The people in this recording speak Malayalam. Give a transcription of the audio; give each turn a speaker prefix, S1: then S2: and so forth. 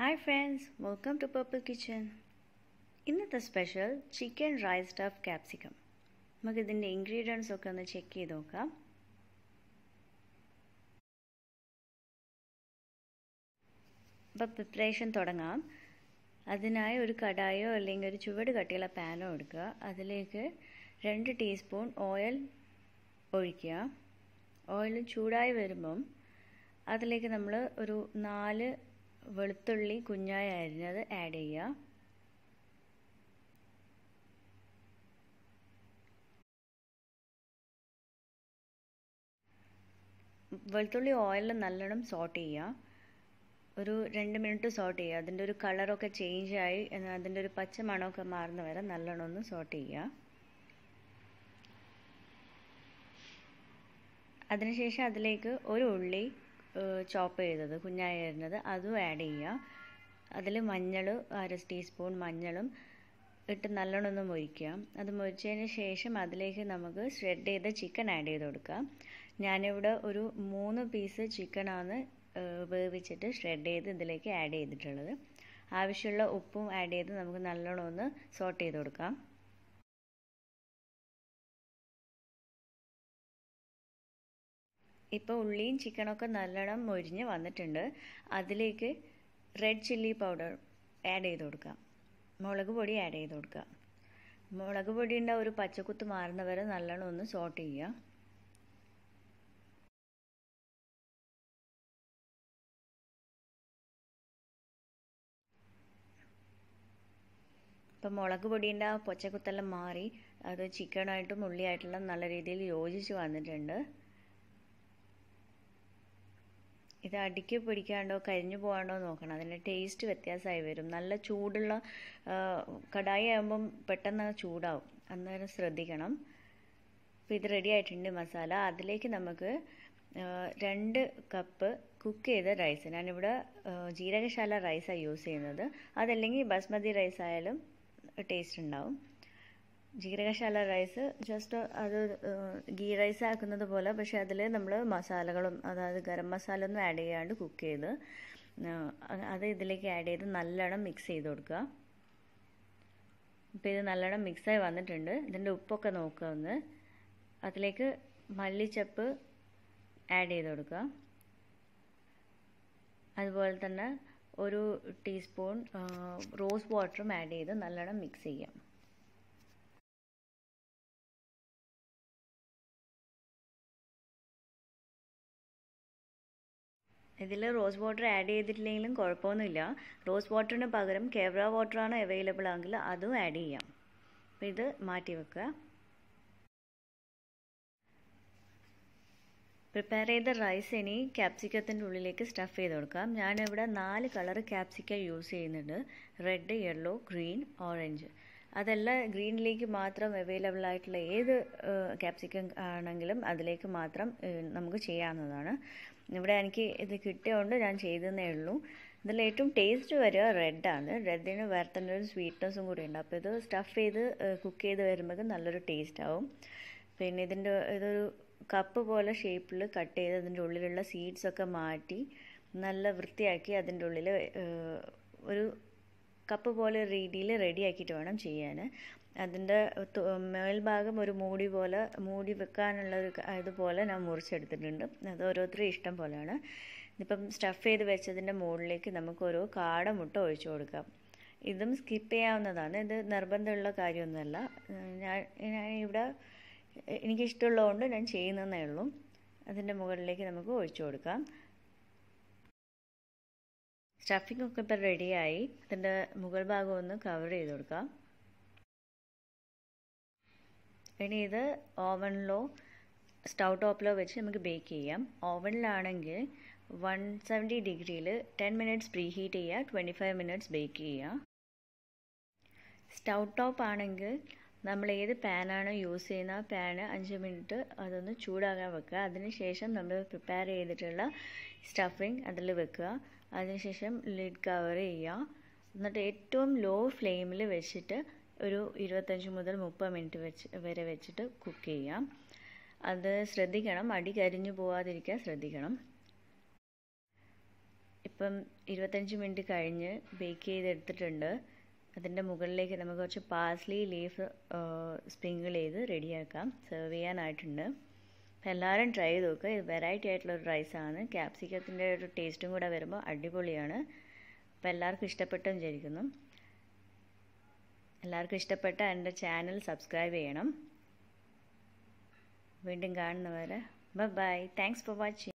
S1: Hi friends, welcome to PurpleKitchen. ഇന്നത്തെ special chicken rice stuff capsicum. നമുക്ക് ഇതിൻ്റെ ഇൻഗ്രീഡിയൻസ് ഒക്കെ ഒന്ന് ചെക്ക് ചെയ്ത് നോക്കാം. അപ്പോൾ പ്രിപ്പറേഷൻ തുടങ്ങാം. അതിനായി ഒരു കടായോ അല്ലെങ്കിൽ ഒരു ചുവട് കട്ടിയുള്ള പാനോ എടുക്കുക. അതിലേക്ക് 2 ടീസ്പൂൺ ഓയിൽ ഒഴിക്കുക. ഓയിൽ ചൂടായി വരുമ്പം അതിലേക്ക് നമ്മൾ ഒരു 4 വെളുത്തുള്ളി കുഞ്ഞായി അരിഞ്ഞത് ആഡ് ചെയ്യുക. വെളുത്തുള്ളി ഓയിലിൽ നല്ലോണം സോട്ട് ചെയ്യുക. ഒരു 2 മിനിറ്റ് സോട്ട് ചെയ്യുക. അതിൻ്റെ ഒരു കളറൊക്കെ ചേഞ്ച് ആയി അതിൻ്റെ ഒരു പച്ച മണമൊക്കെ മാറുന്ന വരെ നല്ലോണം ഒന്ന് സോട്ട് ചെയ്യുക. അതിനുശേഷം അതിലേക്ക് ഒരു ഉള്ളി ചോപ്പ് ചെയ്തത് കുഞ്ഞായി അരിഞ്ഞത് അതും ആഡ് ചെയ്യുക. അതിൽ മഞ്ഞൾ 1/2 ടീസ്പൂൺ മഞ്ഞളും ഇട്ട് നല്ലോണം ഒന്ന് മൊരിക്കുക. അത് മൊരിച്ചതിന് ശേഷം അതിലേക്ക് നമുക്ക് ഷ്രെഡ് ചെയ്ത ചിക്കൻ ആഡ് ചെയ്ത് കൊടുക്കാം. ഞാനിവിടെ ഒരു 3 പീസ് ചിക്കനാണ് വേവിച്ചിട്ട് ഷ്രെഡ് ചെയ്ത് ഇതിലേക്ക് ആഡ് ചെയ്തിട്ടുള്ളത്. ആവശ്യമുള്ള ഉപ്പും ആഡ് ചെയ്ത് നമുക്ക് നല്ലോണം ഒന്ന് സോട്ട് ചെയ്ത് കൊടുക്കാം. ഇപ്പോൾ ഉള്ളിയും ചിക്കനൊക്കെ നല്ലോണം മൊരിഞ്ഞ് വന്നിട്ടുണ്ട്. അതിലേക്ക് റെഡ് ചില്ലി പൗഡർ ആഡ് ചെയ്ത് കൊടുക്കാം. മുളക് പൊടി ആഡ് ചെയ്ത് കൊടുക്കുക. മുളക് പൊടിയുടെ ഒരു പച്ചക്കുത്ത് മാറുന്ന വരെ നല്ലോണം ഒന്ന് സോട്ട് ചെയ്യുക. ഇപ്പം മുളക് പൊടിയുടെ ആ പച്ചക്കുത്തെല്ലാം മാറി അത് ചിക്കനായിട്ടും ഉള്ളിയായിട്ടുള്ള നല്ല രീതിയിൽ യോജിച്ച് വന്നിട്ടുണ്ട്. ഇത് അടിക്ക് പിടിക്കാണ്ടോ കരിഞ്ഞു പോകാണ്ടോ നോക്കണം. അതിൻ്റെ ടേസ്റ്റ് വ്യത്യാസമായി വരും. നല്ല ചൂടുള്ള കടായി ആകുമ്പം പെട്ടെന്ന് ചൂടാവും, അന്നേരം ശ്രദ്ധിക്കണം. അപ്പോൾ ഇത് റെഡി ആയിട്ടുണ്ട് മസാല. അതിലേക്ക് നമുക്ക് 2 കപ്പ് കുക്ക് ചെയ്ത റൈസ്, ഞാനിവിടെ ജീരകശാല റൈസാണ് യൂസ് ചെയ്യുന്നത്. അതല്ലെങ്കിൽ ബസ്മതി റൈസ് ആയാലും ടേസ്റ്റ് ഉണ്ടാവും. ജീരകശാല റൈസ് ജസ്റ്റ് അത് ഗീ റൈസ് ആക്കുന്നത് പോലെ, പക്ഷെ അതിൽ നമ്മൾ മസാലകളും അതായത് ഗരം മസാല ഒന്നും ആഡ് ചെയ്യാണ്ട് കുക്ക് ചെയ്ത് അത് ഇതിലേക്ക് ആഡ് ചെയ്ത് നല്ലോണം മിക്സ് ചെയ്ത് കൊടുക്കുക. ഇപ്പോൾ ഇത് നല്ലോണം മിക്സായി വന്നിട്ടുണ്ട്. ഇതിൻ്റെ ഉപ്പൊക്കെ നോക്കുക ഒന്ന്. അതിലേക്ക് മല്ലിച്ചപ്പ് ആഡ് ചെയ്ത് കൊടുക്കുക. അതുപോലെ തന്നെ ഒരു ടീസ്പൂൺ റോസ് വാട്ടറും ആഡ് ചെയ്ത് നല്ലോണം മിക്സ് ചെയ്യാം. ഇതിൽ റോസ് വാട്ടർ ആഡ് ചെയ്തിട്ടില്ലെങ്കിലും കുഴപ്പമൊന്നുമില്ല. റോസ് വാട്ടറിന് പകരം കേവ്ര വാട്ടറാണ് അവൈലബിൾ ആണെങ്കിൽ അതും ആഡ് ചെയ്യാം. അപ്പോൾ ഇത് മാറ്റി വെക്കുക. പ്രിപ്പയർ ചെയ്ത റൈസ് ഇനി ക്യാപ്സിക്കത്തിൻ്റെ ഉള്ളിലേക്ക് സ്റ്റഫ് ചെയ്ത് കൊടുക്കാം. ഞാനിവിടെ 4 കളർ ക്യാപ്സിക്കം യൂസ് ചെയ്യുന്നുണ്ട്. Red, yellow, green, orange. അതെല്ലാം ഗ്രീനിലേക്ക് മാത്രം അവൈലബിൾ ആയിട്ടുള്ള ഏത് ക്യാപ്സിക്കം ആണെങ്കിലും അതിലേക്ക് മാത്രം നമുക്ക് ചെയ്യാവുന്നതാണ്. ഇവിടെ എനിക്ക് ഇത് കിട്ടിയതുകൊണ്ട് ഞാൻ ചെയ്തതേ ഉള്ളൂ. ഇതിൽ ഏറ്റവും ടേസ്റ്റ് വരിക റെഡാണ്. റെഡിന് വേറെ തന്നെ ഒരു സ്വീറ്റ്നെസ്സും കൂടി ഉണ്ട്. അപ്പോൾ ഇത് സ്റ്റഫ് ചെയ്ത് കുക്ക് ചെയ്ത് വരുമ്പോഴേക്കും നല്ലൊരു ടേസ്റ്റ് ആവും. പിന്നെ ഇതൊരു കപ്പ് പോലെ ഷേപ്പിൽ കട്ട് ചെയ്ത് അതിൻ്റെ ഉള്ളിലുള്ള സീഡ്സൊക്കെ മാറ്റി നല്ല വൃത്തിയാക്കി അതിൻ്റെ ഉള്ളിൽ ഒരു കപ്പ് പോലെ രീതിയിൽ റെഡിയാക്കിയിട്ട് വേണം ചെയ്യാൻ. അതിൻ്റെ മേൽഭാഗം ഒരു മൂടി വെക്കാനുള്ള ഒരു ഇതുപോലെ ഞാൻ മുറിച്ചെടുത്തിട്ടുണ്ട്. അത് ഓരോരുത്തരും ഇഷ്ടം പോലെയാണ്. ഇപ്പം സ്റ്റഫ് ചെയ്ത് വെച്ചതിൻ്റെ മുകളിലേക്ക് നമുക്ക് ഓരോ കാടമുട്ട ഒഴിച്ചു കൊടുക്കാം. ഇതും സ്കിപ്പ് ചെയ്യാവുന്നതാണ്. ഇത് നിർബന്ധമുള്ള കാര്യമൊന്നുമല്ല. ഞാൻ ഇവിടെ എനിക്കിഷ്ടമുള്ളതുകൊണ്ട് ഞാൻ ചെയ്യുന്നതേ ഉള്ളൂ. അതിൻ്റെ മുകളിലേക്ക് നമുക്ക് ഒഴിച്ചു കൊടുക്കാം. സ്റ്റഫിംഗ് ഒക്കെ ഇപ്പം റെഡിയായി. അതിൻ്റെ മുകൾ ഭാഗം ഒന്ന് കവർ ചെയ്ത് കൊടുക്കാം. ഇനി ഇത് ഓവനിലോ സ്റ്റൗ ടോപ്പിലോ വെച്ച് നമുക്ക് ബേക്ക് ചെയ്യാം. ഓവനിലാണെങ്കിൽ 170 ഡിഗ്രിയിൽ 10 മിനിറ്റ്സ് പ്രീ ഹീറ്റ് ചെയ്യുക, 25 മിനിറ്റ്സ് ബേക്ക് ചെയ്യുക. സ്റ്റൗ ടോപ്പ് ആണെങ്കിൽ നമ്മൾ ഏത് പാനാണ് യൂസ് ചെയ്യുന്ന ആ പാന് 5 മിനിറ്റ് അതൊന്ന് ചൂടാകാൻ വെക്കുക. അതിനുശേഷം നമ്മൾ പ്രിപ്പയർ ചെയ്തിട്ടുള്ള സ്റ്റഫിങ് അതിൽ വെക്കുക. അതിനുശേഷം ലിഡ് കവർ ചെയ്യുക. എന്നിട്ട് ഏറ്റവും ലോ ഫ്ലെയിമിൽ വെച്ചിട്ട് ഒരു 25 മുതൽ 30 മിനിറ്റ് വരെ വെച്ചിട്ട് കുക്ക് ചെയ്യാം. അത് ശ്രദ്ധിക്കണം, അടി കരിഞ്ഞു പോകാതിരിക്കാൻ ശ്രദ്ധിക്കണം. ഇപ്പം 25 മിനിറ്റ് കഴിഞ്ഞ് ബേക്ക് ചെയ്തെടുത്തിട്ടുണ്ട്. അതിൻ്റെ മുകളിലേക്ക് നമുക്ക് കുറച്ച് പാഴ്സ്ലി ലീഫ് സ്പ്രിങ്കിൾ ചെയ്ത് റെഡിയാക്കാം. സെർവ് ചെയ്യാനായിട്ടുണ്ട്. അപ്പോൾ എല്ലാവരും ട്രൈ ചെയ്ത് നോക്കുക. ഇത് വെറൈറ്റി ആയിട്ടുള്ളൊരു റൈസാണ്. ക്യാപ്സിക്കത്തിൻ്റെ ഒരു ടേസ്റ്റും കൂടെ വരുമ്പോൾ അടിപൊളിയാണ്. അപ്പോൾ എല്ലാവർക്കും ഇഷ്ടപ്പെട്ടെന്ന് വിചാരിക്കുന്നു. എല്ലാവർക്കും ഇഷ്ടപ്പെട്ട എൻ്റെ ചാനൽ സബ്സ്ക്രൈബ് ചെയ്യണം. വീണ്ടും കാണുന്നവരെ ബൈ. Thanks for watching.